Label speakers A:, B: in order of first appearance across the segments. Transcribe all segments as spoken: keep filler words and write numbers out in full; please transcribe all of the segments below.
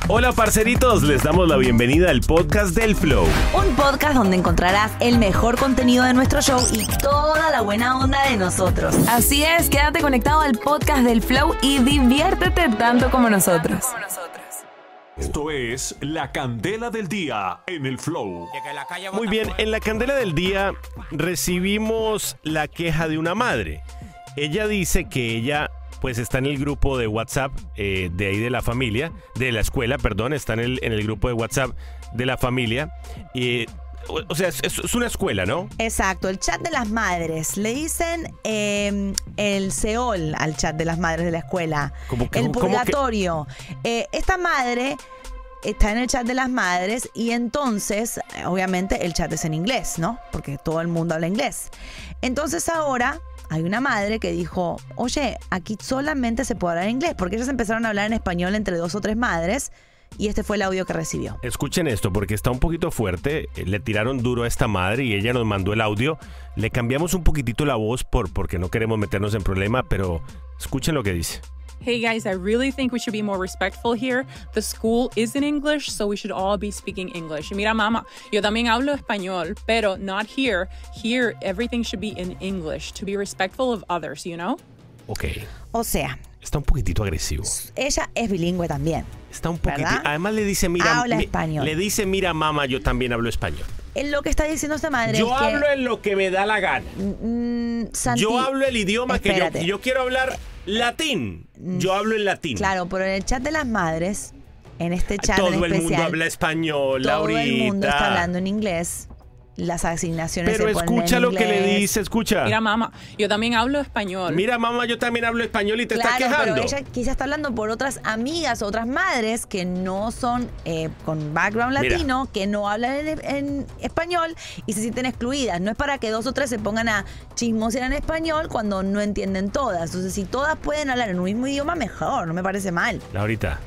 A: Hola parceritos, les damos la bienvenida al podcast del Flow.
B: Un podcast donde encontrarás el mejor contenido de nuestro show y toda la buena onda de nosotros.
C: Así es, quédate conectado al podcast del Flow y diviértete tanto como nosotros.
D: Esto es La Candela del Día en el Flow.
A: Muy bien, en La Candela del Día recibimos la queja de una madre. Ella dice que ella pues está en el grupo de WhatsApp eh, de ahí de la familia, de la escuela, perdón, está en el, en el grupo de WhatsApp de la familia. Eh, o, o sea, es, es una escuela, ¿no?
B: Exacto, el chat de las madres. Le dicen eh, el Seol al chat de las madres de la escuela.
A: ¿Cómo que-
B: el
A: cómo que-
B: purgatorio. Eh, esta madre está en el chat de las madres y entonces, eh, obviamente, el chat es en inglés, ¿no? Porque todo el mundo habla inglés. Entonces ahora hay una madre que dijo, oye, aquí solamente se puede hablar inglés, porque ellas empezaron a hablar en español entre dos o tres madres y este fue el audio que recibió.
A: Escuchen esto porque está un poquito fuerte. Eh, Le tiraron duro a esta madre y ella nos mandó el audio. Le cambiamos un poquitito la voz por, porque no queremos meternos en problema, pero escuchen lo que dice.
E: Hey guys, I really think we should be more respectful here. The school is in English, so we should all be speaking English. Y mira, mamá, yo también hablo español, pero not here. Here, everything should be in English to be respectful of others, you know?
A: Ok,
B: O sea,
A: está un poquitito agresivo.
B: ella es bilingüe también.
A: Está un poquitito.
B: ¿Verdad?
A: Además le dice, mira,
B: Habla
A: mi-
B: español.
A: le dice, mira, mamá, yo también hablo español.
B: En lo que está diciendo esta madre
A: Yo
B: es que...
A: hablo en lo que me da la gana.
B: Mm, Santi,
A: Yo hablo el idioma que yo,
B: espérate.
A: yo quiero hablar latín. Yo hablo en latín.
B: Claro, pero en el chat de las madres, en este chat
A: Todo
B: en
A: el
B: especial,
A: mundo habla español,
B: todo
A: Laurita.
B: el mundo está hablando en inglés. Las asignaciones
A: Pero
B: se ponen
A: escucha
B: en
A: lo que le
B: inglés.
A: dice, escucha.
E: Mira, mamá, yo también hablo español.
A: Mira, mamá, yo también hablo español y te
B: Claro,
A: está quejando.
B: pero ella quizás está hablando por otras amigas, otras madres que no son eh, con background
A: Mira.
B: latino, que no hablan en, en español y se sienten excluidas. No es para que dos o tres se pongan a chismosear en español cuando no entienden todas. Entonces, si todas pueden hablar en un mismo idioma, mejor, no me parece mal.
A: Laurita,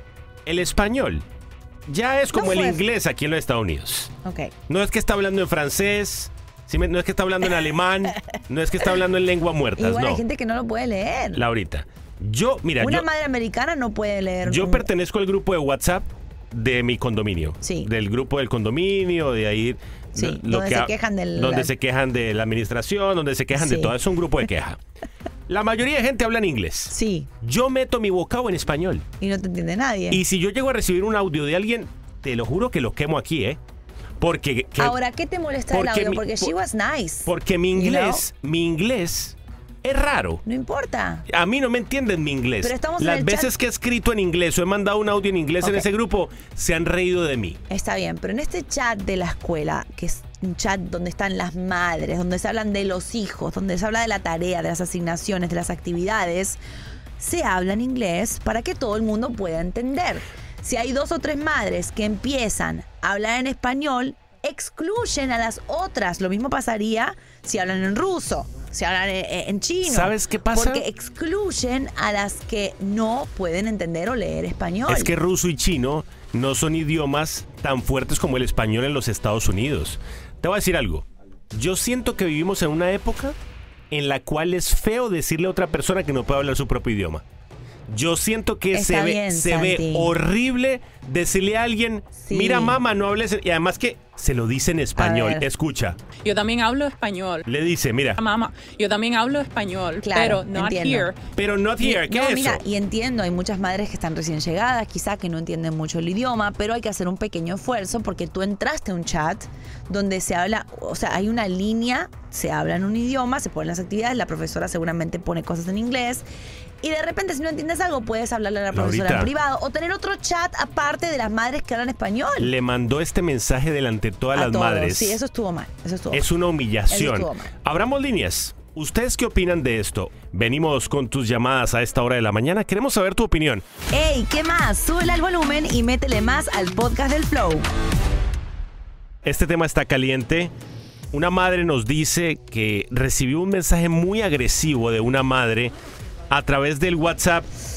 A: el español ya es como
B: No
A: el
B: fue-
A: inglés aquí en los Estados Unidos.
B: Ok.
A: No es que está hablando en francés, ¿sí me- no es que está hablando en alemán, no es que está hablando en lengua muertas,
B: Igual
A: no.
B: hay gente que no lo puede leer.
A: Laurita, yo, mira,
B: Una
A: yo,
B: madre americana no puede leer.
A: yo
B: un-
A: pertenezco al grupo de WhatsApp de mi condominio.
B: Sí.
A: Del grupo del condominio, de ahí.
B: Sí,
A: lo
B: donde
A: que
B: se
A: ha-
B: quejan del-
A: Donde se quejan de la administración, donde se quejan de
B: Sí.
A: todo. Es un grupo de queja. La mayoría de gente habla en inglés.
B: Sí,
A: Yo meto mi bocado en español.
B: y no te entiende nadie.
A: Y si yo llego a recibir un audio de alguien, te lo juro que lo quemo aquí, ¿eh? Porque, que-
B: Ahora, ¿qué te molesta del
A: porque
B: audio?
A: mi-
B: Porque she
A: por-
B: was nice.
A: porque mi
B: You know?
A: inglés, mi inglés es raro.
B: No importa.
A: A mí no me entienden mi inglés.
B: Pero estamos en
A: Las
B: el
A: veces
B: chat-
A: que he escrito en inglés o he mandado un audio en inglés en
B: Ok.
A: ese grupo, se han reído de mí.
B: Está bien, pero en este chat de la escuela, que es un chat donde están las madres, donde se hablan de los hijos, donde se habla de la tarea, de las asignaciones, de las actividades, se habla en inglés para que todo el mundo pueda entender. Si hay dos o tres madres que empiezan a hablar en español, excluyen a las otras. Lo mismo pasaría si hablan en ruso, si hablan en, en chino.
A: ¿Sabes qué pasa?
B: Porque excluyen a las que no pueden entender o leer español.
A: Es que ruso y chino no son idiomas tan fuertes como el español en los Estados Unidos. Te voy a decir algo. Yo siento que vivimos en una época en la cual es feo decirle a otra persona que no puede hablar su propio idioma. Yo siento que
B: Está
A: se ve,
B: bien,
A: se ve
B: Santi.
A: horrible decirle a alguien,
B: Sí.
A: mira mamá, no hables, y además que se lo dice en español.
B: ver.
A: Escucha,
E: Yo también hablo español.
A: le dice, mira,
E: Mamá, yo también hablo español,
B: Claro,
E: pero not
B: entiendo.
E: here.
A: pero not here, ¿qué
B: no,
A: es
B: mira,
A: eso?
B: y entiendo, hay muchas madres que están recién llegadas, quizá que no entienden mucho el idioma, pero hay que hacer un pequeño esfuerzo porque tú entraste a un chat donde se habla, o sea, hay una línea, se habla en un idioma, se ponen las actividades, la profesora seguramente pone cosas en inglés. Y de repente, si no entiendes algo, puedes hablarle a la profesora
A: Laurita.
B: en privado o tener otro chat aparte de las madres que hablan español.
A: Le mandó este mensaje delante de todas
B: A
A: las
B: todos.
A: madres.
B: Sí, eso estuvo mal. Eso estuvo
A: Es
B: mal.
A: una
B: Eso
A: humillación.
B: estuvo mal.
A: Abramos líneas. ¿Ustedes qué opinan de esto? Venimos con tus llamadas a esta hora de la mañana. Queremos saber tu opinión.
B: ¡Ey! ¿Qué más? Súbele al volumen y métele más al podcast del Flow.
A: Este tema está caliente. Una madre nos dice que recibió un mensaje muy agresivo de una madre a través del WhatsApp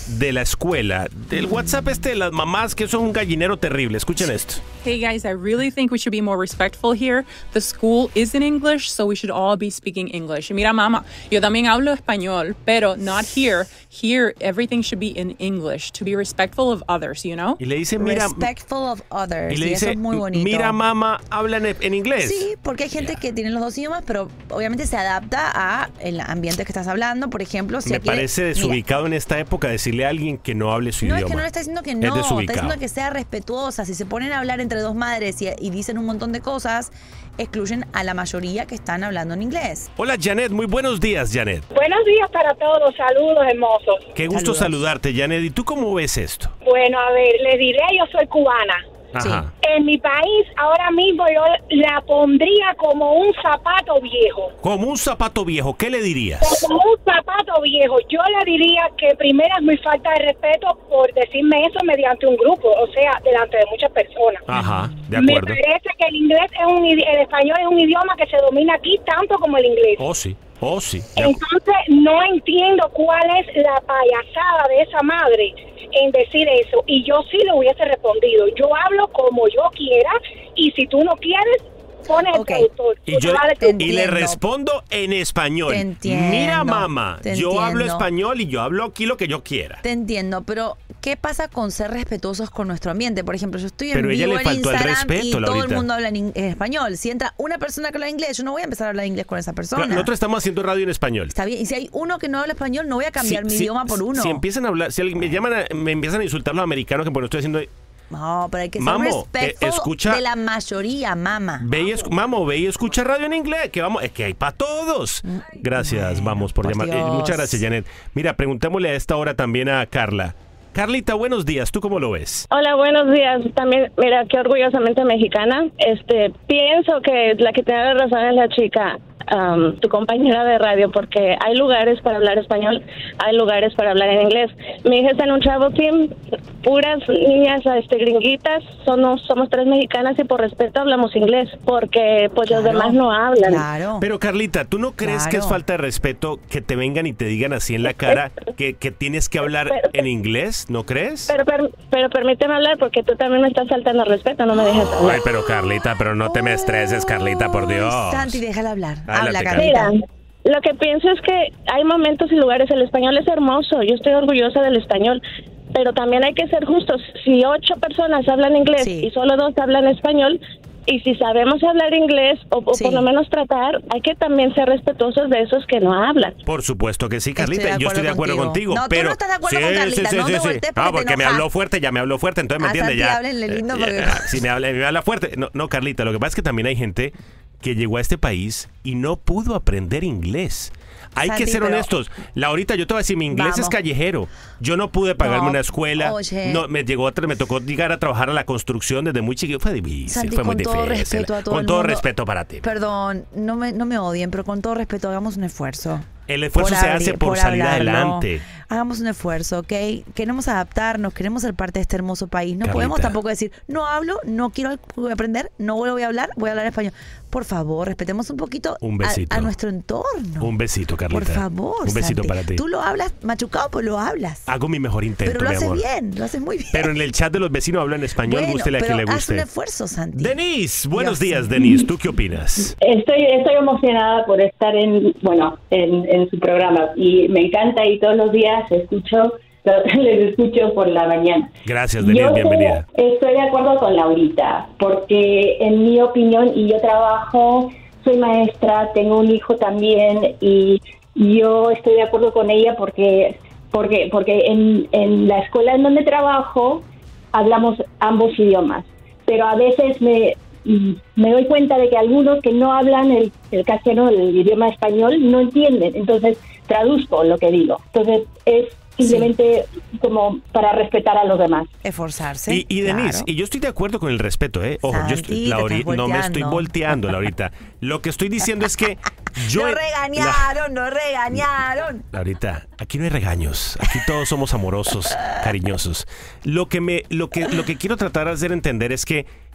A: de la escuela, del WhatsApp este de las mamás, que eso es un gallinero terrible. Escuchen esto.
E: Hey guys, I really think we should be more respectful here. The school is in English, so we should all be speaking English. Y mira, mamá, yo también hablo español, pero not here. Here, everything should be in English to be respectful of others, you know?
A: Y le dice, mira...
B: Respectful of others.
A: Y le
B: y
A: dice,
B: eso es muy bonito.
A: mira, mamá, habla en, en inglés.
B: Sí, porque hay gente
A: Yeah.
B: que tiene los dos idiomas, pero obviamente se adapta a el ambiente que estás hablando. Por ejemplo, si
A: Me
B: quiere-
A: parece
B: mira,
A: desubicado en esta época decirle a alguien que no hable su
B: no
A: idioma.
B: es que no le está diciendo que
A: Es
B: no, está
A: desubicado.
B: diciendo que sea respetuosa. Si se ponen a hablar entre dos madres y, y dicen un montón de cosas, excluyen a la mayoría que están hablando en inglés.
A: Hola, Janet. Muy buenos días, Janet.
F: Buenos días para todos, saludos hermosos.
A: Qué gusto
B: Saludos.
A: saludarte, Janet. ¿Y tú cómo ves esto?
F: Bueno, a ver, les diré, yo soy cubana.
A: Ajá.
F: En mi país, ahora mismo yo la pondría como un zapato viejo.
A: Como un zapato viejo, ¿qué le dirías?
F: Como un zapato viejo. Yo le diría que primero es muy falta de respeto por decirme eso mediante un grupo, o sea, delante de muchas personas.
A: Ajá, de
F: Me
A: acuerdo.
F: parece que el inglés es un idi- el español es un idioma que se domina aquí tanto como el inglés.
A: Oh, sí. Oh, sí. De acu-
F: Entonces no entiendo cuál es la payasada de esa madre en decir eso, y yo sí le hubiese respondido, yo hablo como yo quiera, y si tú no quieres, pones
B: Ok.
F: el traductor.
A: Y, yo,
F: Vale,
B: te
A: y le
B: entiendo.
A: respondo en español.
B: Te entiendo,
A: Mira, mamá,
B: te
A: yo hablo
B: entiendo.
A: español y yo hablo aquí lo que yo quiera.
B: Te entiendo, pero ¿qué pasa con ser respetuosos con nuestro ambiente? Por ejemplo, yo estoy en
A: Pero ella
B: vivo
A: le
B: en
A: faltó el
B: Instagram
A: respeto,
B: y todo
A: Laurita.
B: el mundo habla en, in- en español. Si entra una persona que habla inglés, yo no voy a empezar a hablar inglés con esa persona.
A: Nosotros estamos haciendo radio en español.
B: Está bien. Y si hay uno que no habla español, no voy a cambiar
A: Si-
B: mi
A: si-
B: idioma por uno.
A: Si empiezan a hablar, si alguien- me llaman, a- me empiezan a insultar los americanos que por lo estoy haciendo.
B: No, pero hay que ser
A: Mamo,
B: respectful
A: eh, escucha-
B: de la mayoría, mamá.
A: Ve y, escu- mamo, ve y escucha radio en inglés, que vamos, es que hay para todos. Gracias,
B: Bueno,
A: vamos por,
B: por
A: llamar. Eh,
B: Dios.
A: muchas gracias, Janet. Mira, preguntémosle a esta hora también a Carla. Carlita, buenos días. ¿Tú cómo lo ves?
G: Hola, buenos días. También, mira, qué orgullosamente mexicana. Este, pienso que la que tiene la razón es la chica, um, tu compañera de radio, porque hay lugares para hablar español, hay lugares para hablar en inglés. Mi hija está en un travel team, puras niñas este, gringuitas, somos, somos tres mexicanas y por respeto hablamos inglés, porque pues los
B: Claro,
G: demás no hablan.
B: Claro.
A: Pero Carlita, ¿tú no crees
B: Claro.
A: que es falta de respeto que te vengan y te digan así en la cara que, que tienes que hablar
G: Pero-
A: en inglés? ¿No crees?
G: Pero, pero, pero permíteme hablar porque tú también me estás faltando el respeto, no me dejes hablar.
A: Ay, pero Carlita, pero no te me estreses, Carlita, por Dios.
B: Ay, Santi, déjala hablar.
A: Adelante,
B: Habla,
A: Carlita.
B: Carlita.
G: Mira, lo que pienso es que hay momentos y lugares, el español es hermoso, yo estoy orgullosa del español, pero también hay que ser justos. Si ocho personas hablan inglés
B: Sí.
G: y solo dos hablan español, y si sabemos hablar inglés, o, o
B: Sí.
G: por lo menos tratar, hay que también ser respetuosos de esos que no hablan.
A: Por supuesto que sí, Carlita.
B: Estoy de
A: Yo estoy de
B: acuerdo
A: acuerdo contigo.
B: contigo. No, tú
A: pero
B: no estás de acuerdo
A: sí,
B: con Carlita,
A: sí,
B: no
A: sí,
B: te
A: sí.
B: voltees porque
A: No,
B: te
A: porque me
B: enojas.
A: habló fuerte, ya me habló fuerte, entonces me
B: A
A: entiende
B: Santi,
A: ya.
B: háblenle lindo
A: Eh,
B: porque-
A: eh, si me habla, me habla fuerte. No, no, Carlita, lo que pasa es que también hay gente que llegó a este país y no pudo aprender inglés. Hay
B: Santi,
A: que ser
B: pero-
A: honestos. Laurita, yo te voy a decir, mi inglés
B: Vamos.
A: es callejero. Yo no pude pagarme
B: No,
A: una escuela.
B: oye.
A: No, me llegó a tra- me tocó llegar a trabajar a la construcción desde muy chiquito. Fue difícil,
B: Santi,
A: fue muy
B: con todo
A: difícil.
B: respeto a todo
A: con
B: el
A: todo
B: mundo.
A: respeto para ti.
B: Perdón, no me, no me odien, pero con todo respeto, hagamos un esfuerzo.
A: El esfuerzo
B: Por
A: se
B: abrir-
A: hace por,
B: por
A: salir
B: hablarlo.
A: adelante.
B: Hagamos un esfuerzo, ¿ok? Queremos adaptarnos, queremos ser parte de este hermoso país. No
A: Carlita.
B: podemos tampoco decir, no hablo, no quiero aprender, no voy a hablar, voy a hablar español. Por favor, respetemos un poquito
A: Un
B: a-
A: besito.
B: A, nuestro entorno.
A: Un besito, Carlita.
B: Por favor,
A: Un besito
B: Santi.
A: para ti.
B: Tú lo hablas machucado, pues lo hablas.
A: Hago mi mejor intento,
B: pero lo
A: mi
B: haces
A: amor.
B: bien, lo haces muy bien.
A: Pero en el chat de los vecinos hablan español,
B: bueno,
A: gústele a quien
B: pero
A: le
B: haz un
A: guste.
B: esfuerzo, Santi.
A: Denise, buenos
B: Dios
A: días,
B: mío.
A: Denise. ¿Tú qué opinas?
H: Estoy, estoy emocionada por estar en, bueno, en, en su programa y me encanta y todos los días escucho, les escucho por la mañana.
A: Gracias, Denise,
H: Yo
A: bienvenida.
H: Estoy, estoy de acuerdo con Laurita, porque en mi opinión, y yo trabajo, soy maestra, tengo un hijo también, y yo estoy de acuerdo con ella porque, porque, porque en, en la escuela en donde trabajo hablamos ambos idiomas, pero a veces me, me doy cuenta de que algunos que no hablan el, el castellano, el idioma español, no entienden, entonces traduzco lo que digo. Entonces es simplemente como para respetar a los demás.
B: Esforzarse.
A: Y, y Denise,
B: claro.
A: y yo estoy de acuerdo con el respeto, ¿eh? Ojo, yo estoy,
B: Santi, te
A: Lauri-
B: estás
A: no me estoy
B: volteando.
A: volteando, Laurita. Lo que estoy diciendo es que yo...
B: Nos
A: La-
B: regañaron, nos regañaron.
A: Laurita, aquí no hay regaños, aquí todos somos amorosos, cariñosos. Lo que me, lo que, lo que quiero tratar de hacer entender es que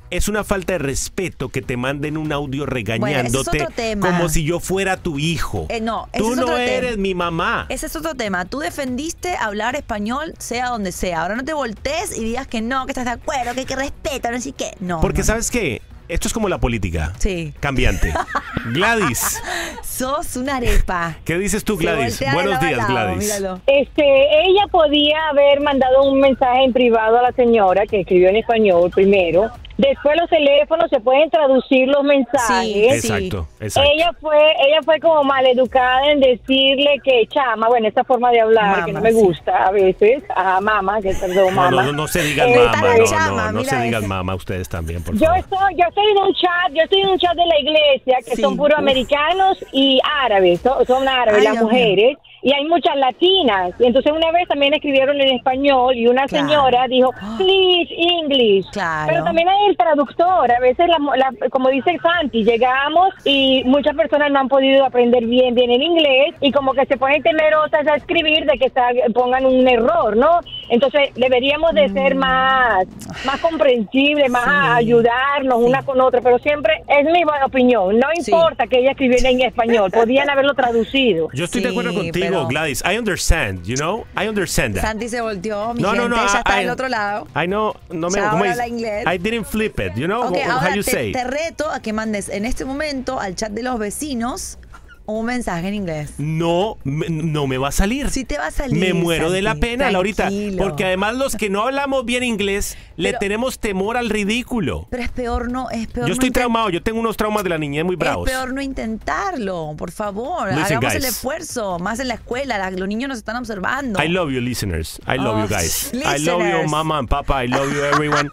A: es una falta de respeto que te manden un audio regañándote
B: Bueno, ese es otro tema.
A: como si yo fuera tu hijo.
B: Eh, no, ese
A: Tú
B: es
A: no
B: otro
A: eres
B: tema.
A: mi mamá.
B: Ese es otro tema. Tú defendiste hablar español sea donde sea. Ahora no te voltees y digas que no, que estás de acuerdo, que hay que respetar, no sé qué. No.
A: Porque
B: no,
A: ¿sabes qué? Esto es como la política.
B: Sí.
A: Cambiante. Gladys.
B: Sos una arepa.
A: ¿Qué dices tú,
B: Se
A: Gladys?
B: voltea de
A: Buenos
B: lado a
A: días,
B: lado,
A: Gladys.
B: míralo.
F: Este, ella podía haber mandado un mensaje en privado a la señora que escribió en español primero. Después los teléfonos se pueden traducir los mensajes.
B: Sí,
A: Exacto, exacto.
F: Ella fue, ella fue como maleducada en decirle que chama, bueno, esta forma de hablar
B: Mama,
F: que no me
B: sí.
F: gusta a veces, a mamá, que perdón,
A: No,
F: mamá.
A: no, no, no se digan
F: Eh,
A: mama,
B: está la
A: no,
B: chama,
A: no, no
B: mira
A: se digan
B: ese.
A: mama ustedes también, por
F: Yo
A: favor.
F: estoy, yo estoy en un chat, yo estoy en un chat de la iglesia que
B: Sí,
F: son puros
B: uf.
F: americanos y árabes, son, son árabes
B: Ay,
F: las
B: Dios
F: mujeres. Y hay muchas latinas. Y entonces una vez también escribieron en español y una
B: Claro.
F: señora dijo, please, English.
B: Claro.
F: Pero también hay el traductor. A veces, la, la- como dice Santi, llegamos y muchas personas no han podido aprender bien, bien el inglés y como que se ponen temerosas a escribir de que está- pongan un error, ¿no? Entonces deberíamos de ser más, más comprensibles, más
B: Mm. Sí.
F: a ayudarnos una con otra. Pero siempre es mi buena opinión. No
B: Sí.
F: importa que ella escribiera en español. Podían haberlo traducido.
A: Yo estoy de
B: Sí,
A: acuerdo contigo,
B: pero-
A: Gladys. I understand, you know? I understand that.
B: Santi se volteó, mi
A: No, no,
B: gente,
A: no,
B: ya está
A: I-
B: del otro lado.
A: I know, no me
B: Ya
A: ¿cómo
B: ahora
A: dice?
B: habla inglés.
A: I didn't flip it, you know?
B: Ok,
A: How
B: ahora
A: you
B: te,
A: say?
B: te reto a que mandes en este momento al chat de los vecinos un mensaje en inglés.
A: No, me- no me va a salir.
B: Sí te va a salir,
A: Me muero de la
B: Santi,
A: pena, Laurita.
B: tranquilo.
A: Porque además los que no hablamos bien inglés, le
B: Pero-
A: tenemos temor al ridículo.
B: Pero es peor no, es peor
A: Yo
B: no
A: estoy
B: intent-
A: traumado, yo tengo unos traumas de la niñez muy bravos.
B: Es peor no intentarlo, por favor.
A: Listen,
B: Hagamos el
A: guys.
B: esfuerzo, más en la escuela, la- los niños nos están observando.
A: I love you, listeners. I love
B: Oh,
A: you, guys. I love you,
B: listeners.
A: mama and papa. I love you, everyone.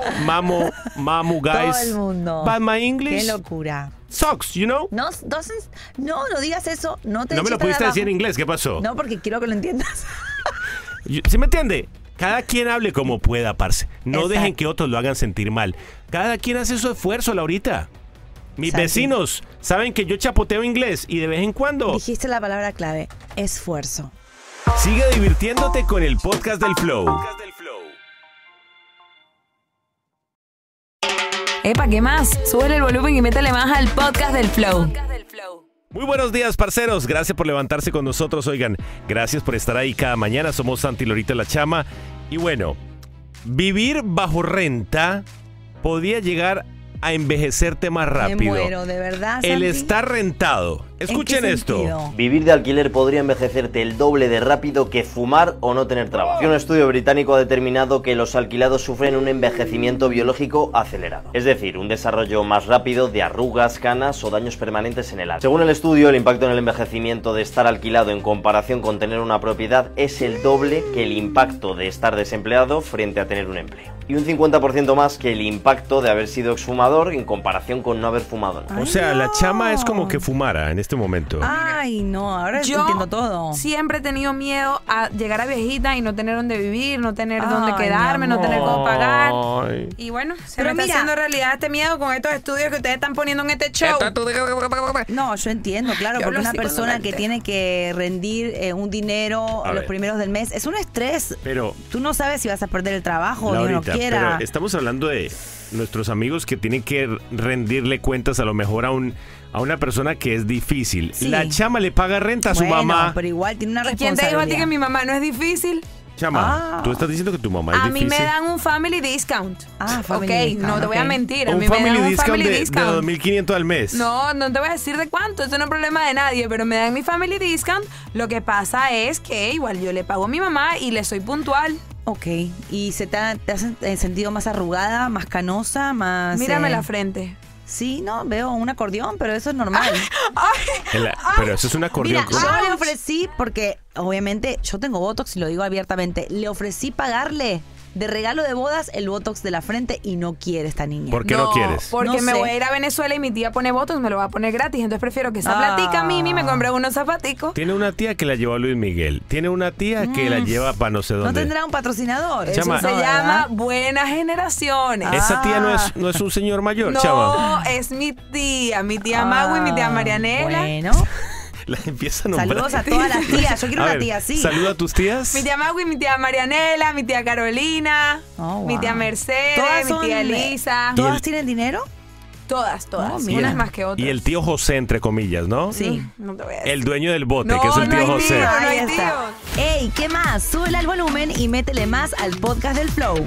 A: Mamo, mamu, guys.
B: Todo el mundo.
A: But my
B: Qué
A: English
B: locura.
A: sucks, you know?
B: No, doesn't- no, no digas eso. No te
A: No me lo
B: eches de
A: pudiste
B: abajo.
A: decir en inglés, ¿qué pasó?
B: No, porque quiero que lo entiendas.
A: Yo- ¿Sí me entiende? Cada quien hable como pueda, parce. No
B: Exacto.
A: dejen que otros lo hagan sentir mal. Cada quien hace su esfuerzo, Laurita. Mis
B: Santi.
A: vecinos saben que yo chapoteo inglés y de vez en cuando.
B: Dijiste la palabra clave, esfuerzo.
A: Sigue divirtiéndote con el podcast del Flow.
C: Epa, ¿qué más? Sube el volumen y métele más al podcast del Flow.
A: Muy buenos días, parceros. Gracias por levantarse con nosotros. Oigan, gracias por estar ahí cada mañana. Somos Santi y Lorita La Chama. Y bueno, vivir bajo renta podía llegar a envejecerte más rápido.
B: Me muero, de verdad,
A: El
B: Santi.
A: estar rentado. Escuchen
B: ¿En qué
A: esto.
B: sentido?
I: Vivir de alquiler podría envejecerte el doble de rápido que fumar o no tener trabajo. Y un estudio británico ha determinado que los alquilados sufren un envejecimiento biológico acelerado. Es decir, un desarrollo más rápido de arrugas, canas o daños permanentes en el alma. Según el estudio, el impacto en el envejecimiento de estar alquilado en comparación con tener una propiedad es el doble que el impacto de estar desempleado frente a tener un empleo. Y un cincuenta por ciento más que el impacto de haber sido exfumador en comparación con no haber fumado nada.
A: O sea, la chama es como que fumara en este momento.
B: Ay, no, ahora
C: Yo
B: entiendo todo.
C: siempre he tenido miedo a llegar a viejita y no tener dónde vivir, no tener dónde
B: Ay,
C: quedarme,
B: mi
C: no tener cómo pagar.
A: Ay.
C: Y bueno, se
B: Pero
C: me está
B: mira-
C: haciendo realidad este miedo con estos estudios que ustedes están poniendo en este show.
B: No, yo entiendo, claro,
C: Yo
B: porque
C: hablo
B: una
C: así cuando
B: persona
C: me
B: que
C: altero.
B: tiene que rendir eh, un dinero
A: A
B: los
A: ver.
B: primeros del mes es un estrés.
A: Pero,
B: Tú no sabes si vas a perder el trabajo, ni uno
A: Laurita,
B: quiera.
A: pero estamos hablando de nuestros amigos que tienen que rendirle cuentas a lo mejor a un a una persona que es difícil.
B: Sí.
A: La chama le paga renta a su
B: Bueno,
A: mamá.
B: pero igual tiene una
C: ¿Y quién te dijo a ti
B: responsabilidad.
C: que mi mamá no es difícil?
A: Chama,
B: Ah.
A: tú estás diciendo que tu mamá es
C: A mí
A: difícil.
C: me dan un family discount.
B: Ah, family
C: Ok,
B: discount,
C: no te voy a
B: ok.
C: mentir. A
A: un
C: mí me
A: family
C: dan un
A: discount
C: family
A: de, de
C: discount.
A: dos mil quinientos al mes.
C: No, no te voy a decir de cuánto, eso no es problema de nadie, pero me dan mi family discount. Lo que pasa es que igual yo le pago a mi mamá y le soy puntual.
B: Ok, ¿y se te, ha- te has eh, sentido más arrugada, más canosa, más...
C: Mírame
B: eh,
C: la frente.
B: Sí, no, veo un acordeón, pero eso es normal.
A: En la- pero eso es un acordeón.
B: Mira,
A: ¿cómo?
B: yo le ofrecí, porque obviamente yo tengo Botox y lo digo abiertamente, le ofrecí pagarle de regalo de bodas el Botox de la frente y no quiere esta niña.
A: ¿Por qué no, quieres?
C: Porque
B: No
C: me
B: sé.
C: voy a ir a Venezuela y mi tía pone votos, me lo va a poner gratis. Entonces prefiero que esa
B: Ah.
C: platica Mimi me compre unos zapaticos.
A: Tiene una tía que la llevó a Luis Miguel. Tiene una tía que la lleva para no sé
B: ¿No
A: dónde.
B: tendrá un patrocinador?
C: Eso
A: Chama.
C: se
B: No, ¿verdad?
C: llama buenas generaciones.
A: Esa tía no
B: Ah.
A: es, no es un señor mayor,
C: No,
A: chama.
C: es mi tía, mi tía Magui, mi tía
B: Ah,
C: Marianela.
B: Bueno,
A: La empieza a nombrar.
B: Saludos a todas las tías. Yo quiero
A: A
B: una
A: ver,
B: tía así.
A: Saluda a tus tías.
C: Mi tía Magui, mi tía Marianela, mi tía Carolina,
B: Oh, wow.
C: mi tía Mercedes,
B: Todas
C: mi
B: son,
C: tía
B: eh,
C: Elisa.
B: ¿Todas
A: Y el-
B: tienen dinero?
C: Todas, todas.
B: Oh, mira.
C: Unas más que otras.
A: Y el tío José, entre comillas, ¿no?
B: Sí.
C: No te voy a decir.
A: El dueño del bote,
C: No,
A: que es el
C: no
A: tío
C: hay
A: José.
C: tío. no hay
B: Ahí está. Ey, ¿qué más? Súbele al volumen y métele más al podcast del Flow.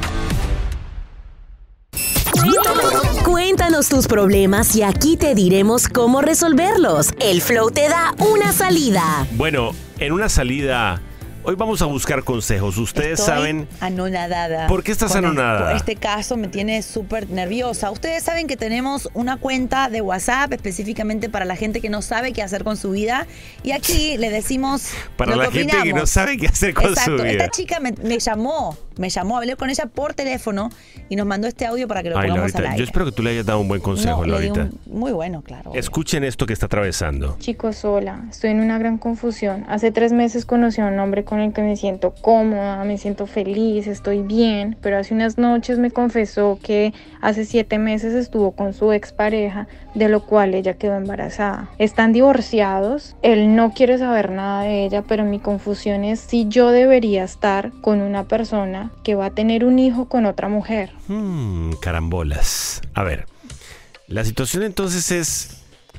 J: Cuéntanos tus problemas y aquí te diremos cómo resolverlos. El Flow te da una salida.
A: Bueno, en una salida, hoy vamos a buscar consejos. Ustedes
B: Estoy
A: saben...
B: anonadada.
A: ¿Por qué estás
B: con
A: anonadada?
B: Este, este caso me tiene súper nerviosa. Ustedes saben que tenemos una cuenta de WhatsApp específicamente para la gente que no sabe qué hacer con su vida. Y aquí le decimos
A: Para
B: lo
A: la
B: que
A: gente que
B: opinamos.
A: no sabe qué hacer con
B: Exacto.
A: su vida.
B: Esta chica me, me llamó, me llamó, hablé con ella por teléfono y nos mandó este audio para que lo
A: Ay,
B: pongamos
A: Laurita,
B: al aire.
A: yo espero que tú le hayas dado un buen consejo,
B: No, le di
A: Laurita.
B: un- muy bueno, claro.
A: Escuchen esto que está atravesando.
K: Chicos, hola, estoy en una gran confusión. Hace tres meses conocí a un hombre con el que me siento cómoda, me siento feliz, estoy bien, pero hace unas noches me confesó que hace siete meses estuvo con su expareja, de lo cual ella quedó embarazada. Están divorciados, él no quiere saber nada de ella, pero mi confusión es si yo debería estar con una persona que va a tener un hijo con otra mujer.
A: Hmm, carambolas. A ver, la situación entonces es...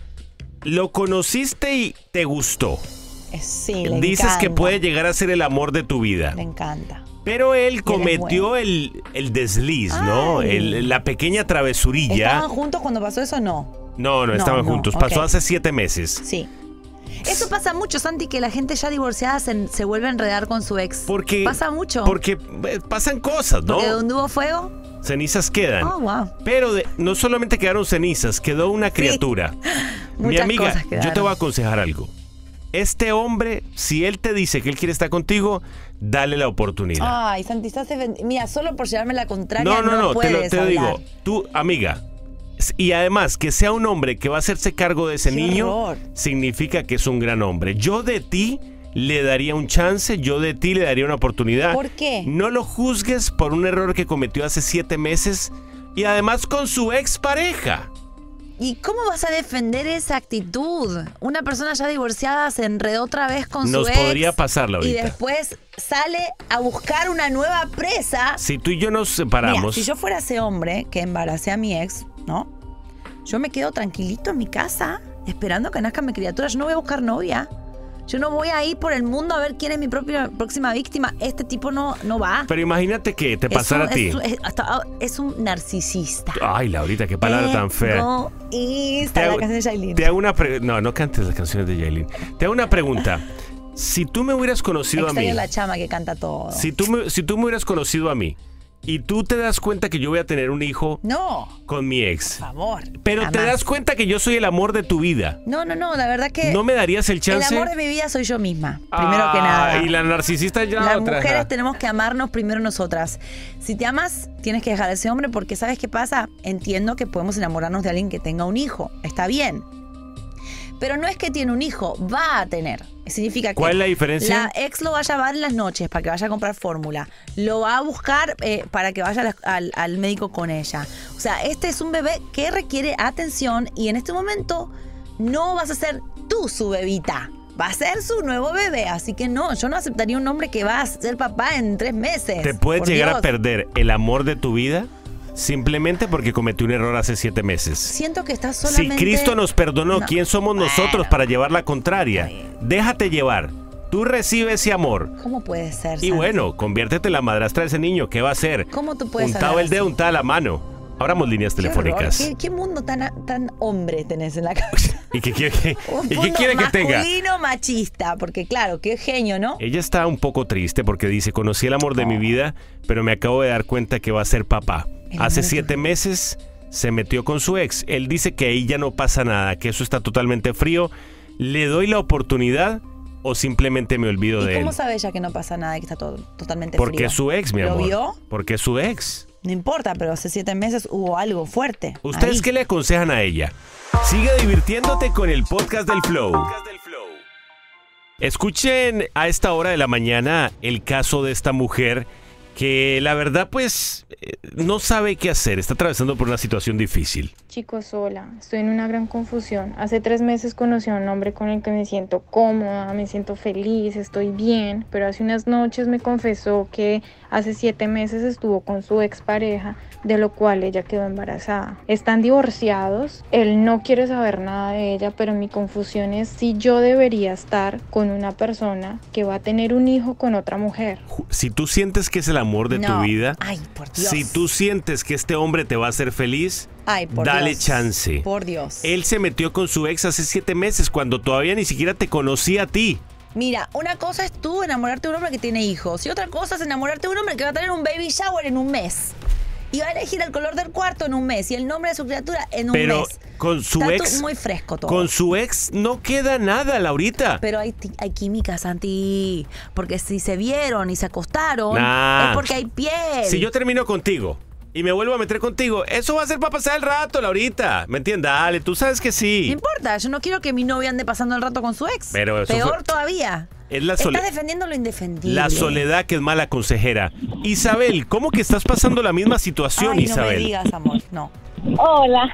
A: Lo conociste y te gustó.
B: Eh, Sí, le
A: Dices que
B: encanta.
A: puede llegar a ser el amor de tu vida.
B: Le encanta.
A: Pero él
B: Y él es
A: cometió el, el desliz, ¿no?
B: Ay.
A: El- la pequeña travesurilla.
B: ¿Estaban juntos cuando pasó eso o no?
A: No, no,
B: No,
A: estaban
B: no,
A: juntos.
B: ok.
A: Pasó hace siete meses.
B: Sí. Eso pasa mucho, Santi, que la gente ya divorciada se, se vuelve a enredar con su ex.
A: Porque,
B: Pasa mucho.
A: Porque eh, pasan cosas, ¿no?
B: Porque donde hubo fuego.
A: Cenizas quedan.
B: Oh, wow.
A: Pero de- no solamente quedaron cenizas, quedó una criatura. Mi
B: Muchas
A: amiga,
B: cosas
A: yo
B: quedaron.
A: te voy a aconsejar algo. Este hombre, si él te dice que él quiere estar contigo, dale la oportunidad.
B: Ay, Santi, estás defen- Mira, solo por llevarme la contraria
A: no, no, no, te lo
B: puedes
A: te lo
B: hablar.
A: digo. Tú, amiga. Y además, que sea un hombre que va a hacerse cargo de ese
B: Qué
A: niño,
B: horror.
A: significa que es un gran hombre. Yo de ti le daría un chance, yo de ti le daría una oportunidad.
B: ¿Por qué?
A: No lo juzgues por un error que cometió hace siete meses y además con su expareja.
B: ¿Y cómo vas a defender esa actitud? Una persona ya divorciada se enredó otra vez con
A: Nos
B: su ex.
A: podría pasarla
B: Y
A: ahorita.
B: después sale a buscar una nueva presa.
A: Si tú y yo nos
B: Mira,
A: separamos,
B: si yo fuera ese hombre que embaracé a mi ex, ¿no? Yo me quedo tranquilito en mi casa, esperando que nazca mi criatura. Yo no voy a buscar novia. Yo no voy a ir por el mundo a ver quién es mi propia próxima víctima. Este tipo no, no va.
A: pero imagínate que te
B: Es
A: pasara
B: un-
A: a ti.
B: Es, un- es- hasta- es un narcisista.
A: Ay, Laurita, qué palabra tan fea.
B: Egoísta,
A: Te
B: la
A: hago,
B: canción de Yailin.
A: te hago una pre- No, no cantes las canciones de Yailin. Te hago una pregunta. Si tú me hubieras conocido a mí,
B: Extraño la chama que canta todo.
A: si tú, me, si tú me hubieras conocido a mí y tú te das cuenta que yo voy a tener un hijo
B: No,
A: con mi ex,
B: por favor.
A: pero te
B: jamás.
A: das cuenta que yo soy el amor de tu vida,
B: No, no, no, la verdad que
A: ¿no me darías el
B: el
A: chance?
B: amor de mi vida soy yo misma, primero que
A: Ah,
B: nada.
A: Y la narcisista ya
B: Las
A: otra.
B: mujeres tenemos que amarnos primero nosotras. Si te amas, tienes que dejar a ese hombre porque ¿sabes qué pasa? Entiendo que podemos enamorarnos de alguien que tenga un hijo. Está bien. Pero no es que tiene un hijo, va a tener. Significa que
A: ¿Cuál es la diferencia?
B: la ex lo va a llevar en las noches para que vaya a comprar fórmula. Lo va a buscar eh, para que vaya a la- al, al médico con ella. O sea, este es un bebé que requiere atención y en este momento no vas a ser tú su bebita. Va a ser su nuevo bebé. Así que no, yo no aceptaría un hombre que va a ser papá en tres meses.
A: ¿Te puedes
B: Por
A: llegar a
B: Dios.
A: perder el amor de tu vida simplemente porque cometió un error hace siete meses?
B: Siento que estás
A: Si
B: solamente...
A: Cristo nos perdonó,
B: No.
A: ¿quién somos nosotros
B: Bueno.
A: para llevar la contraria? Déjate llevar. Tú recibes ese amor.
B: ¿Cómo puede ser,
A: Y
B: Santi?
A: bueno, conviértete en la madrastra de ese niño. ¿Qué va a hacer?
B: ¿Cómo tú puedes
A: Untado
B: hablar
A: el dedo,
B: así?
A: untada la mano. Abramos líneas
B: Qué
A: telefónicas.
B: horror. ¿Qué, qué mundo tan, tan hombre tenés en la cabeza?
A: ¿Y qué quiere que,
B: Un
A: ¿y qué
B: mundo
A: quiere que tenga?
B: masculino machista, porque claro, qué genio, ¿no?
A: Ella está un poco triste porque dice, conocí el amor de mi vida, pero me acabo de dar cuenta que va a ser papá.
B: El
A: Hace
B: amor de
A: siete
B: tu-
A: meses se metió con su ex. Él dice que ahí ya no pasa nada, que eso está totalmente frío. ¿Le doy la oportunidad o simplemente me olvido
B: ¿Y
A: de
B: cómo
A: él?
B: sabe ella que no pasa nada y que está todo totalmente
A: Porque
B: frío?
A: es su ex, mi
B: ¿Lo
A: amor.
B: vio?
A: Porque es su ex.
B: No importa, pero hace siete meses hubo algo fuerte.
A: ¿Ustedes
B: ahí.
A: qué le aconsejan a ella? Sigue divirtiéndote con el podcast del Flow. Escuchen a esta hora de la mañana el caso de esta mujer que la verdad pues eh, no sabe qué hacer, está atravesando por una situación difícil.
K: Chicos, sola, estoy en una gran confusión. Hace tres meses conocí a un hombre con el que me siento cómoda, me siento feliz, estoy bien, pero hace unas noches me confesó que hace siete meses estuvo con su expareja, de lo cual ella quedó embarazada. Están divorciados, él no quiere saber nada de ella, pero mi confusión es si yo debería estar con una persona que va a tener un hijo con otra mujer.
A: Si tú sientes que es el amor de
B: No.
A: tu vida,
B: Ay, por Dios.
A: si tú sientes que este hombre te va a hacer feliz,
B: Ay, por
A: dale
B: Dios.
A: chance.
B: Por Dios.
A: Él se metió con su ex hace siete meses cuando todavía ni siquiera te conocía a ti.
B: Mira, una cosa es tú enamorarte de un hombre que tiene hijos y otra cosa es enamorarte de un hombre que va a tener un baby shower en un mes. Y va a elegir el color del cuarto en un mes y el nombre de su criatura en un
A: Pero
B: mes.
A: con su
B: Está
A: ex,
B: tú muy fresco todo.
A: con su ex no queda nada, Laurita.
B: Pero hay, ti- hay química, Santi. Porque si se vieron y se acostaron,
A: Nah.
B: es porque hay piel.
A: Si yo termino contigo y me vuelvo a meter contigo, eso va a ser para pasar el rato, Laurita. ¿Me entiendes? Dale, tú sabes que
B: No
A: sí.
B: importa, yo no quiero que mi novia ande pasando el rato con su ex.
A: Pero eso
B: Peor
A: fue-
B: todavía.
A: Es la, sole-
B: Estás defendiendo lo indefendible.
A: la soledad que es mala consejera. Isabel, ¿cómo que estás pasando la misma situación,
B: Ay,
A: Isabel?
B: no me digas, amor, no.
G: Hola.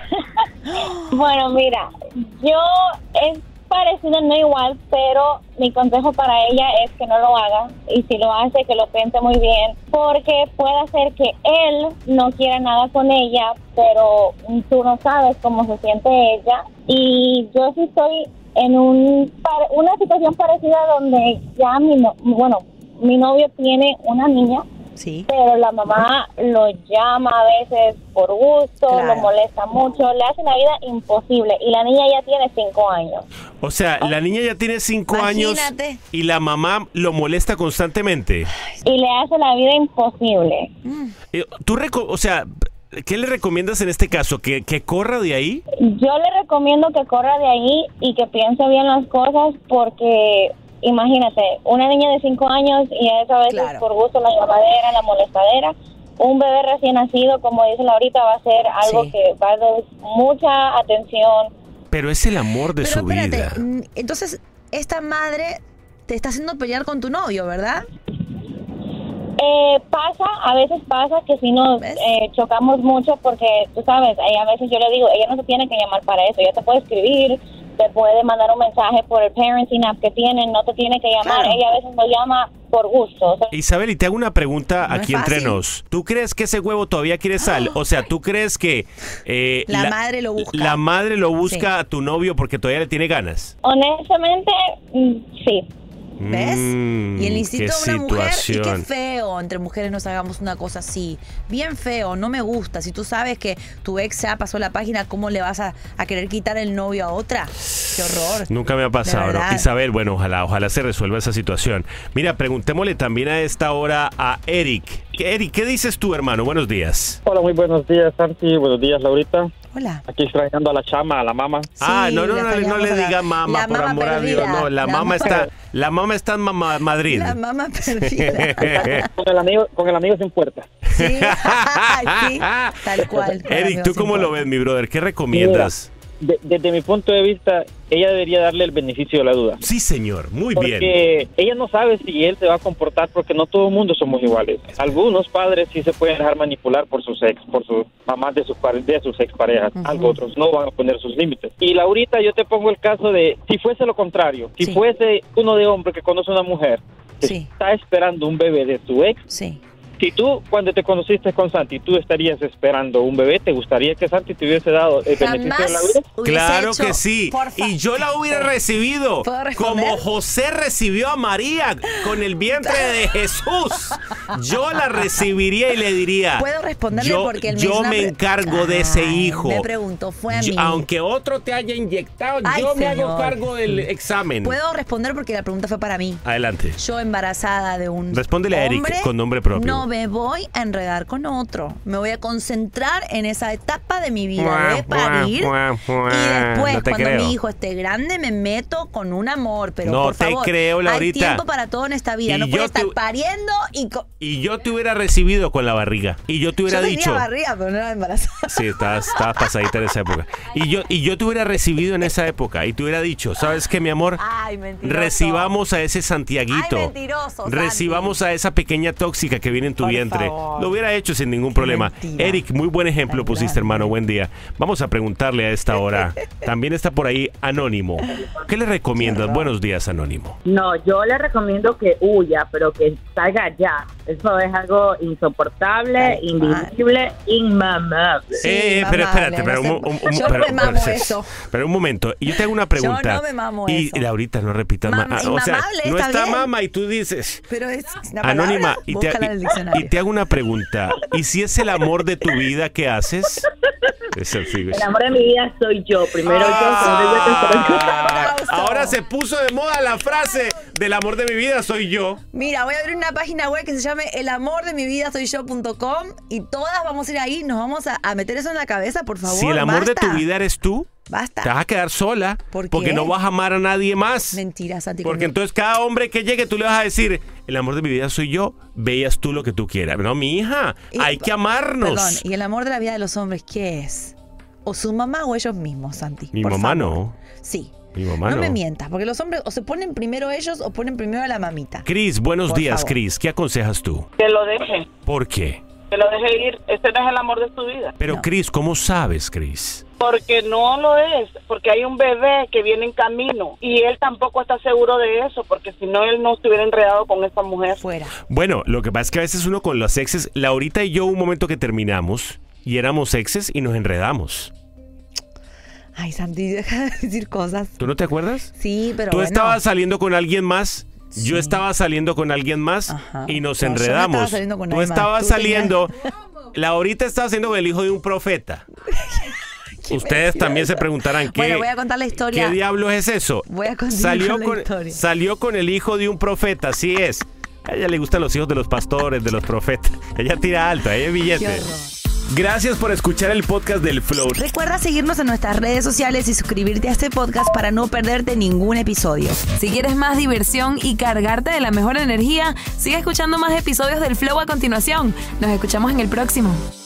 G: Bueno, mira, yo es parecido, no igual, pero mi consejo para ella es que no lo haga y si lo hace, que lo piense muy bien, porque puede ser que él no quiera nada con ella, pero tú no sabes cómo se siente ella y yo sí estoy en un par- una situación parecida donde ya mi no, bueno, mi novio tiene una niña.
B: Sí.
G: Pero la mamá lo llama a veces por gusto,
B: Claro.
G: lo molesta mucho, le hace la vida imposible y la niña ya tiene cinco años.
A: O sea, la niña ya tiene cinco
B: Imagínate.
A: años y la mamá lo molesta constantemente.
G: Y le hace la vida imposible.
A: Eh, Tú, reco- o sea, ¿qué le recomiendas en este caso? ¿Que, que corra de ahí?
G: Yo le recomiendo que corra de ahí y que piense bien las cosas porque imagínate, una niña de cinco años y a eso a veces
B: Claro.
G: por gusto la llamadera, la molestadera. Un bebé recién nacido, como dice Laurita, va a ser algo
B: Sí.
G: que va a dar mucha atención.
A: Pero es el amor de
B: Pero
A: su
B: espérate,
A: vida.
B: mm, entonces esta madre te está haciendo pelear con tu novio, ¿verdad?
G: Eh, pasa, a veces pasa que si nos
B: ¿Ves?
G: eh, chocamos mucho porque, tú sabes, eh, a veces yo le digo, ella no se tiene que llamar para eso, ella te puede escribir, te puede mandar un mensaje por el parenting app que tienen, no te tiene que llamar,
B: Claro.
G: ella a veces lo llama por gusto. O sea,
A: Isabel, y te hago una pregunta
B: No es
A: aquí entre
B: fácil.
A: nos. ¿Tú crees que ese huevo todavía quiere sal? O sea, ¿tú crees que eh,
B: La madre lo busca.
A: La madre lo busca
B: Sí.
A: a tu novio porque todavía le tiene ganas?
G: honestamente, mm, sí.
B: ¿Ves?
A: Mm,
B: Y el instinto
A: qué
B: de una mujer, y qué
A: situación.
B: feo, entre mujeres nos hagamos una cosa así. Bien feo, no me gusta. Si tú sabes que tu ex ya pasó la página, ¿cómo le vas a, a querer quitar el novio a otra? Qué horror.
A: Nunca me ha pasado,
B: De
A: ¿no?
B: verdad.
A: Isabel, bueno, ojalá, ojalá se resuelva esa situación. Mira, preguntémosle también a esta hora a Eric. Eric, ¿qué dices tú, hermano? Buenos días.
L: Hola, muy buenos días, Santi. Buenos días, Laurita.
B: Hola.
L: Aquí extrañando a la chama, a la mamá.
A: ah,
B: Sí,
A: no, no,
B: la
A: no, no,
B: extrañamos
A: le
B: a la-
A: diga mamá,
B: la
A: por
B: mamá
A: amor a Dios.
B: perdida.
A: No, la,
B: La
A: mamá
B: mamá-
A: está, la mamá está en Mama- Madrid.
B: La mamá perdida.
L: Con el amigo, con el amigo sin puerta.
B: Sí, sí, tal cual.
A: Eric, ¿tú cómo lo ves, mi brother? ¿Qué recomiendas?
L: De- desde mi punto de vista, ella debería darle el beneficio de la duda.
A: Sí, señor, muy bien.
L: Porque ella no sabe si él se va a comportar, porque no todo el mundo somos iguales. Algunos padres sí se pueden dejar manipular por sus ex, por sus mamás de sus, pare- de sus exparejas.
B: Ujú.
L: Algo otros no van a poner sus límites. Y Laurita, yo te pongo el caso de, si fuese lo contrario, si
B: Sí.
L: fuese uno de hombre que conoce a una mujer, que
B: Sí.
L: está esperando un bebé de tu ex,
B: Sí.
L: si tú, cuando te conociste con Santi, tú estarías esperando un bebé, ¿te gustaría que Santi te hubiese dado el beneficio de la vida?
B: hubiese
A: Claro
B: hecho,
A: que sí.
B: porfa.
A: Y yo la hubiera recibido
B: ¿Puedo responder?
A: como José recibió a María con el vientre de Jesús. Yo la recibiría y le diría,
B: Puedo responderle
A: yo,
B: porque él me
A: yo
B: hizo una
A: me
B: pre-
A: encargo de ese
B: Ay,
A: hijo.
B: me preguntó, fue a
A: Yo-
B: mí.
A: aunque otro te haya inyectado,
B: Ay,
A: yo me hago
B: señor.
A: cargo del examen.
B: Puedo responder porque la pregunta fue para mí.
A: Adelante.
B: Yo embarazada de un
A: Respóndele a Eric
B: hombre,
A: con nombre propio.
B: No me voy a enredar con otro. Me voy a concentrar en esa etapa de mi vida
A: Mua,
B: de parir.
A: mua, mua,
B: Y después,
A: no te
B: cuando
A: creo.
B: mi hijo esté grande, me meto con un amor. Pero
A: No
B: por
A: te
B: favor,
A: creo,
B: hay
A: Laurita.
B: tiempo para todo en esta vida.
A: Y
B: no
A: yo
B: puedo estar
A: te-
B: pariendo y... co-
A: Y yo te hubiera recibido con la barriga. Y yo te hubiera
B: Yo
A: dicho.
B: tenía barriga, pero no era embarazada.
A: Sí, estabas, estabas pasadita en esa época. Y yo, y yo te hubiera recibido en esa época. Y te hubiera dicho, ¿sabes qué, mi amor?
B: Ay, mentiroso.
A: Recibamos a ese Santiaguito.
B: Ay, mentiroso, Santi.
A: Recibamos a esa pequeña tóxica que viene en tu tu
B: Por
A: vientre.
B: favor.
A: Lo hubiera hecho sin ningún problema.
B: mentira.
A: Eric, muy buen ejemplo pusiste, hermano. Buen día. Vamos a preguntarle a esta hora. También está por ahí Anónimo. ¿Qué le recomiendas? Buenos días, Anónimo.
M: No, yo le recomiendo que huya, pero que salga ya. Eso es algo insoportable, invivible, inmamable.
A: eh, pero espérate, pero un, un, un,
B: Yo no
A: pero,
B: me mamo
A: pero-
B: eso.
A: pero un momento. Y yo te hago una pregunta.
B: Yo no me mamo
A: y
B: eso.
A: Laurita, no repitas
B: Mam-
A: más. O sea,
B: inmamable,
A: no
B: está
A: está
B: bien.
A: mama y tú dices...
B: Pero es una palabra.
A: Anónima, y te,
B: Búscala en el
A: y-
B: diccionario.
A: y te hago una pregunta. ¿Y si es el amor de tu vida, qué haces? Es el figo.
M: El amor de mi vida soy yo. Primero yo, segundo yo, tercero yo.
A: Ah, ahora se puso de moda la frase del amor de mi vida soy yo.
B: Mira, voy a abrir una página web que se llame el amor de mi vida soy yo punto com y todas vamos a ir ahí, nos vamos a, a meter eso en la cabeza, por favor.
A: Si el amor
B: basta.
A: de tu vida eres tú,
B: Basta.
A: te vas a quedar sola.
B: ¿Por
A: porque
B: qué?
A: no vas a amar a nadie más.
B: Mentira, Santi.
A: Porque entonces cada hombre que llegue tú le vas a decir, el amor de mi vida soy yo, veas tú lo que tú quieras. No, mi hija,
B: Y-
A: hay que amarnos.
B: Perdón, ¿y el amor de la vida de los hombres qué es? ¿O su mamá o ellos mismos, Santi?
A: Mi
B: Por
A: mamá
B: favor.
A: no.
B: Sí.
A: Mi mamá
B: no
A: no.
B: me mientas, porque los hombres o se ponen primero ellos o ponen primero a la mamita.
A: Cris, buenos
B: Por
A: días,
B: favor.
A: Cris. ¿Qué aconsejas tú?
N: Que lo deje,
A: ¿Por qué?
N: que lo deje ir. Este no es el amor de tu vida.
A: Pero Cris, ¿cómo sabes, Cris?
N: Porque no lo es, porque hay un bebé que viene en camino y él tampoco está seguro de eso, porque si no, él no estuviera enredado con esa mujer.
B: Fuera.
A: Bueno, lo que pasa es que a veces uno con los exes, Laurita y yo un momento que terminamos y éramos exes y nos enredamos.
B: Ay, Santi, deja de decir cosas.
A: ¿Tú no te acuerdas?
B: Sí, pero
A: Tú
B: bueno.
A: estabas saliendo con alguien más, yo estaba saliendo con alguien más y nos
B: No, yo no
A: enredamos.
B: estaba saliendo con
A: Tú
B: nadie más.
A: estabas
B: Tú
A: saliendo, Laurita estaba saliendo con el hijo de un profeta. Ustedes también se preguntarán qué,
B: Bueno, voy a contar la historia.
A: ¿qué diablos es eso?
B: Voy a contar
A: Salió
B: la
A: con,
B: historia.
A: salió con el hijo de un profeta, así es. A ella le gustan los hijos de los pastores, de los profetas. Ella tira alto, ella es billete.
B: Qué horror.
A: Gracias por escuchar el podcast del Flow.
B: Recuerda seguirnos en nuestras redes sociales y suscribirte a este podcast para no perderte ningún episodio.
C: Si quieres más diversión y cargarte de la mejor energía, sigue escuchando más episodios del Flow a continuación. Nos escuchamos en el próximo.